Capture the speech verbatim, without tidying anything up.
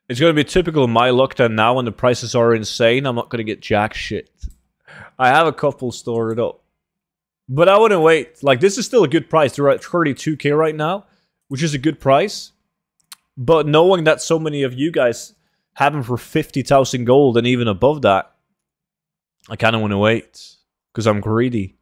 It's going to be typical of my luck that now when the prices are insane, I'm not going to get jack shit. I have a couple stored up. But I wouldn't wait. Like, this is still a good price. They're at thirty-two K right now, which is a good price. But knowing that so many of you guys have them for fifty thousand gold and even above that, I kind of want to wait. Because I'm greedy.